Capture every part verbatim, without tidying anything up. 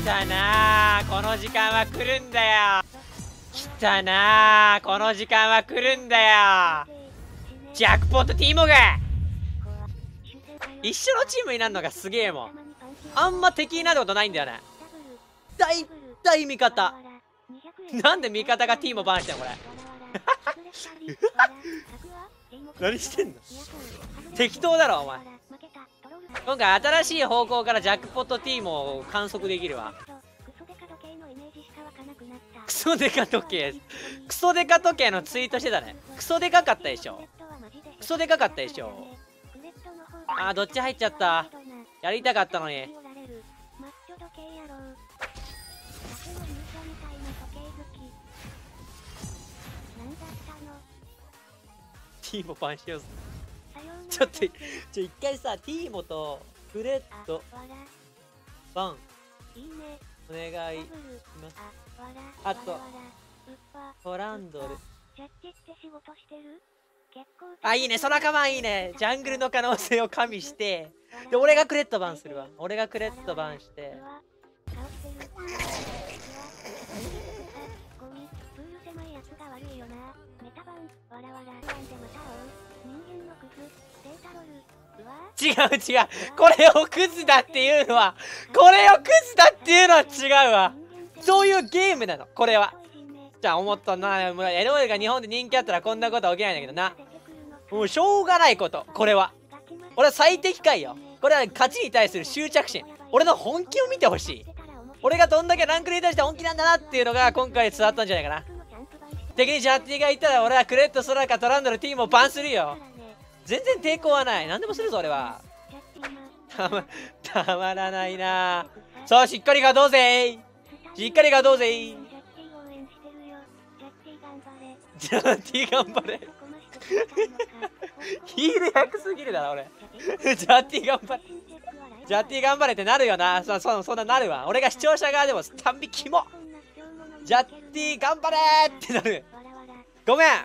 たなー、この時間は来るんだよ。来たなー、この時間は来るんだよ。ジャックポットティーモが一緒のチームになるのがすげえもん。あんま敵になることないんだよね。大体味方。なんで味方がティーモバンしてんのこれ。何してんの。適当だろお前。今回新しい方向からジャックポットティーモを観測できるわ。クソデカ時計、クソデカ時計のツイートしてたね。クソデカかったでしょ。クソデカかったでしょ。あー、どっち入っちゃった。やりたかったのに。ティーモバンしようぜ。ちょっとちょ一回さ、ティーモとフレッドバンお願いします。あとトランドル。あ、いいね、その仲間いいね。ジャングルの可能性を加味して、で俺がクレッドバンするわ。俺がクレッドバンして違う違う、これをクズだっていうのはこれをクズだっていうのは違うわ。そういうゲームなのこれは。じゃあ思ったな、エロいが日本で人気あったらこんなことは起きないんだけどな。もうしょうがないこと、これは俺は最適解よ。これは勝ちに対する執着心、俺の本気を見てほしい。俺がどんだけランクに対して本気なんだなっていうのが今回伝わったんじゃないかな。敵にジャッティがいたら俺はクレット、ソラカ、トランドル、ティーモをバンするよ。全然抵抗はない。何でもするぞ俺は。たまたまらないな。さあしっかり勝とうぜ、しっかり勝とうぜ。ジャッティ頑張れ。ヒール役すぎるだろ俺。ジャッティ頑張れ、ジャッティ頑張れってなるよな。そそそんななるわ。俺が視聴者側でもたんびきもジャッティ頑張れってなる。ごめん、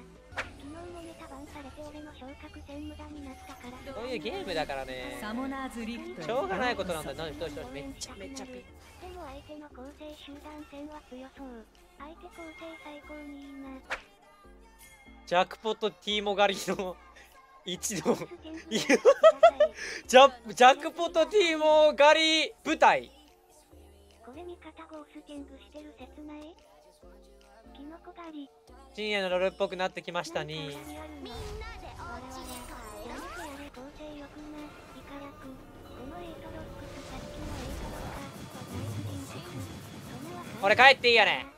そういうゲームだからね。しょうがないことなんだ。何どうしよう。めっちゃめっちゃピッ。ジャックポットティーモ狩りの一度ジャジャックポットティーモ狩り舞台。深夜のロールっぽくなってきましたね。俺帰っていいよね。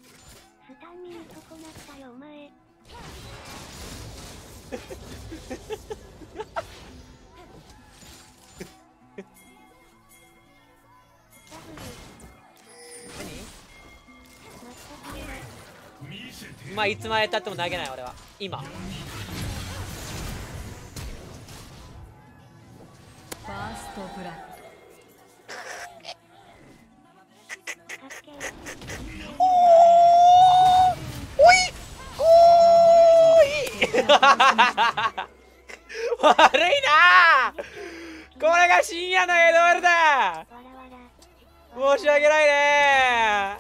まあいつまでたっても投げない俺は今。 ファーストブラッド。 悪いな。これが深夜のエドワルだ。申し訳ないね。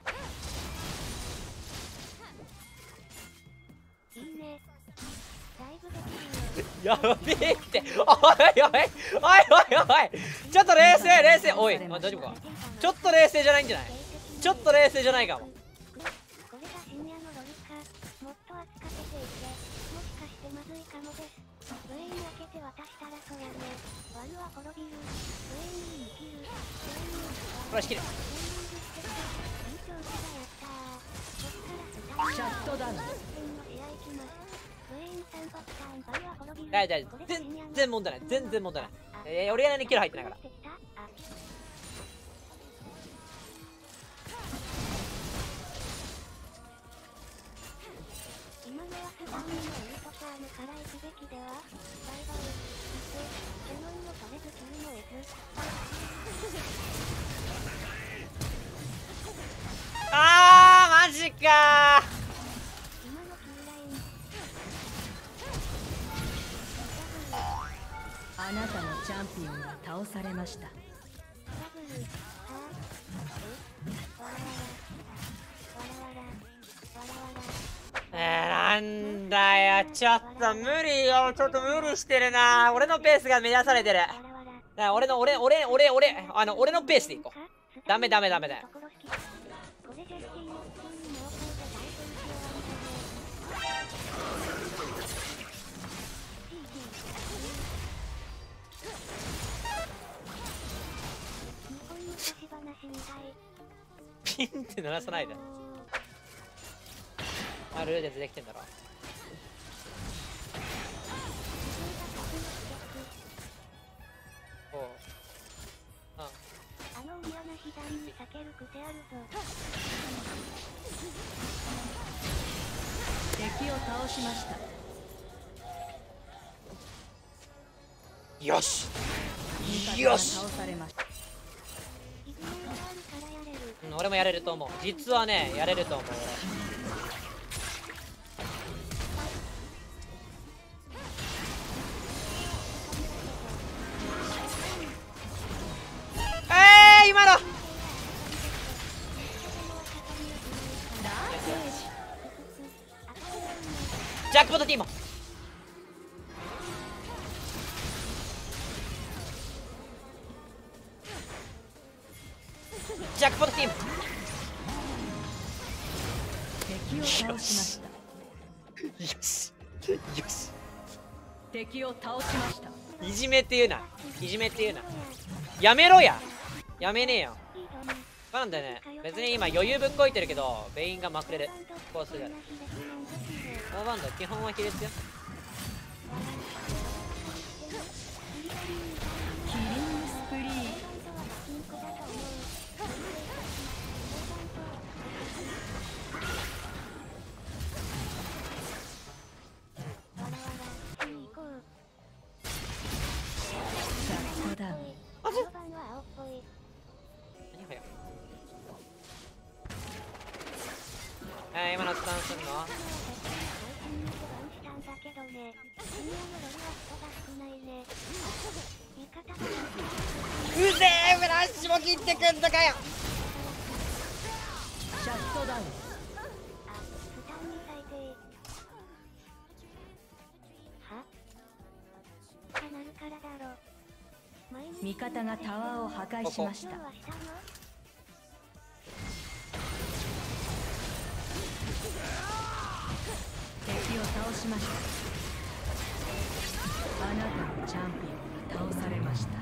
やべえって。おいおいおいおいおいおい、ちょっと冷静冷静。おい大丈夫か。ちょっと冷静じゃないんじゃない。ちょっと冷静じゃないかも。これ仕切る。 シャットダウン。 大丈夫、全然問題ない、全然問題ない。えー、俺がにキロ入ってないから。あーマジかー。 あなたのチャンピオンが倒されました。 えー、なんだよ、ちょっと無理よ、ちょっと無理してるな。俺のペースが乱されてる。俺の、俺、俺、俺、俺、あの、俺のペースでいこう。ダメダメダメだよ。ピンって鳴らさないで。あ、ルーデンズできてんだろ。おう。ああの嫌な左に避ける癖あるぞ。 敵を倒しました。 よしよし倒されました。 うん、俺もやれると思う。実はね、やれると思う俺。えー、今のジャックポットティーモ。ジャックポットティーモ。 敵を倒しました。 よしよし。 敵を倒しました。 いじめって言うな。いじめって言うな。やめろや。やめねえよ。なんでね、別に今余裕ぶっこいてるけど、ベインがまくれる。こうする。オーバンド基本は比率よ。 キリングスプリー。シャットダウン。 えー、今のスタンすんのうぜえ、フラッシュも切ってくんのかよ。 シャットダウン。味方がタワーを破壊しました。敵を倒しました。あなたのチャンピオンが倒されました。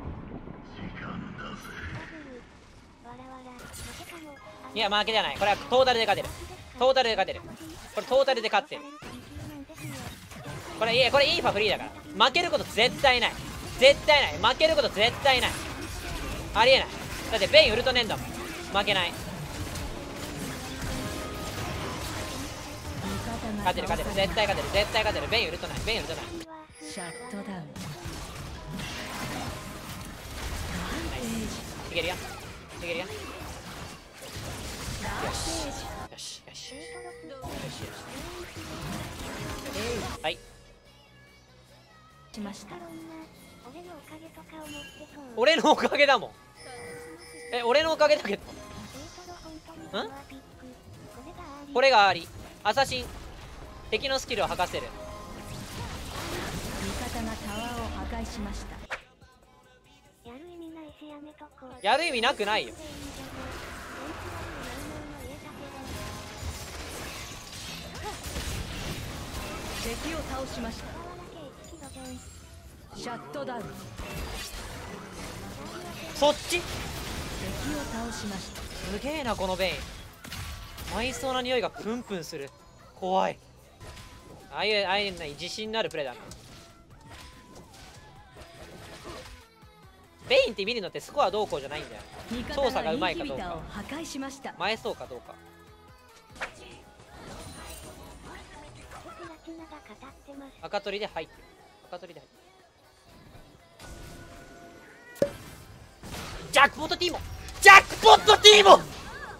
いや、負けじゃない。これはトータルで勝てる。トータルで勝てる。これトータルで勝ってる。これいや、これイーファフリーだから負けること絶対ない。絶対ない。負けること絶対ない。ありえない。だってベインウルトネンだもん。負けない。勝てる勝てる。絶対勝てる。絶対勝てる。ベインウルトない。ベインウルトない。 シャットダウン。 いけるよ。いけるよ。よしよしよしよし。はい。 しました。 俺のおかげだもん。え、俺のおかげだけど。ん？これがあり。アサシン。敵のスキルを吐かせる。 味方がタワーを破壊しました。 やる意味なくないよ。 敵を倒しました。シャットダウン。 そっち？ 敵を倒しました。 すげえなこのベイン。舞いそうな匂いがプンプンする。怖い。ああいうああいうね、自信のあるプレイだな。ベインって見るのってスコアどうこうじゃないんだよ。操作がうまいかどうか、前そうかどうか。赤取りで入ってる。赤取りで入ってる。ジャックポットティーモ。ジャックポットティーモ。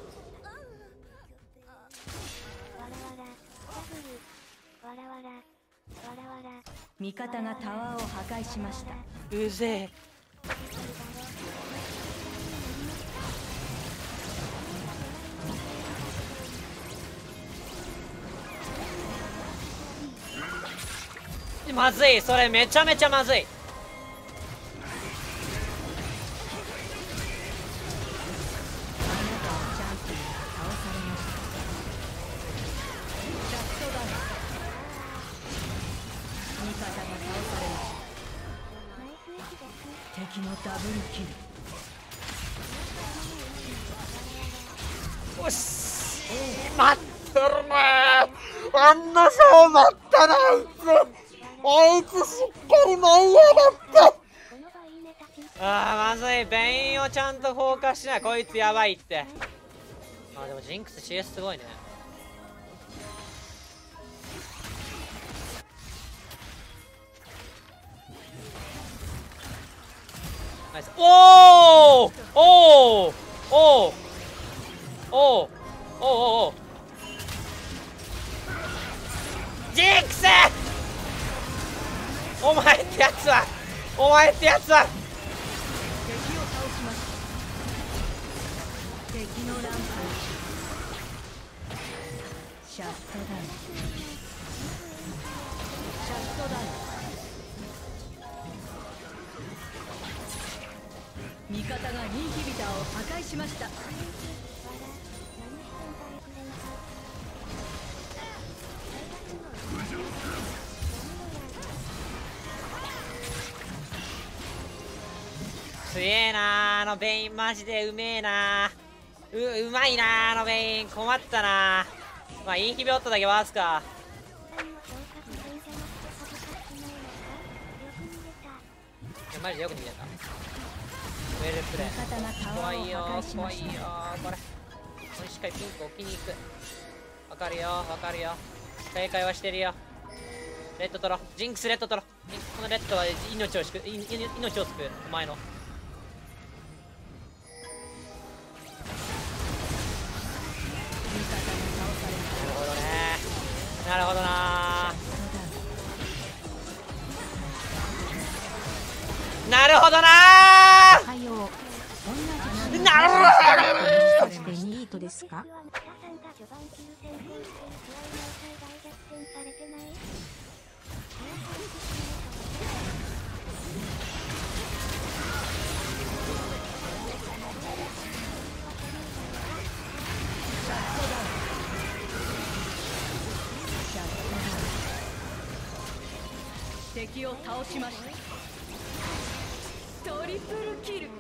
味方がタワーを破壊しました。 うぜえ。 まずい、それめちゃめちゃまずい。 敵のダブルキル。 よし、待ってるねー。あんなそう待ったな、あいつ。あいつしっかり舞い上がって。あー、まずい。ベインをちゃんとフォーカスしない。こいつやばいって。あー、でもジンクス シーエス すごいね。ナイス。おーおーおーおーおーおージンクス、お前ってやつはお前ってやつは敵を倒しました。敵のランプシャットダウン。シャットダウン。味方がインヒビターを破壊しました。 強えなー、あのベインマジでうめえなー。ううまいなー、あのベイン。困ったなー。まあインヒビおっただけ回すか。いやマジでよく逃げた。ウェルプレイ怖いよー、怖いよー。これこれしっかりピンク置きに行く。わかるよわかるよ。警戒はしてるよ。レッド取ろう。ジンクスレッド取ろう。このレッドは命を救う、いい命を救う。お前のなるほどなー、なるほどなー、なるほどしてニートですか？ 敵を倒しました。トリプルキル。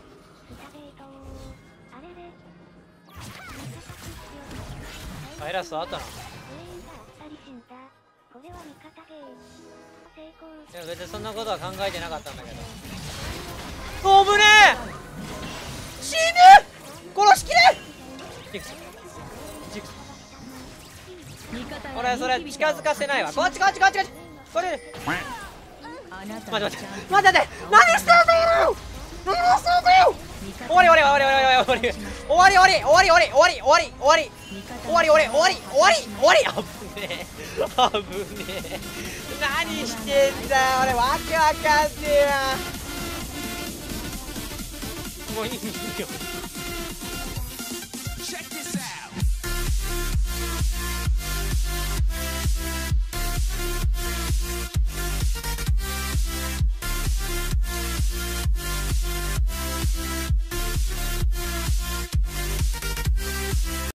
サイラスあったな。いや別にそんなことは考えてなかったんだけど。おぶねえ、死ぬ、殺しきれ。ジンクスジンクス、俺それ近づかせないわ。こっちこっちこっちこっち、これ待って待って待って待って、何してんだよ、何してんだよ。終わり終わり終わり終わり終わり終わり終わり終わり終わり終わり終わり終わり終わり終わり終わり終わり終わり終わり。あぶねえあぶねえ、何してんだよ俺、わけわかんねえな。もういいよ。